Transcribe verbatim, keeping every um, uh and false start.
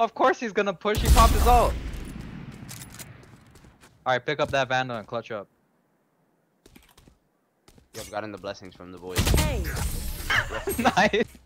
Of course he's gonna push. He popped his ult. Alright, pick up that Vandal and clutch up. Yep, got in the blessings from the boys. Hey. Nice.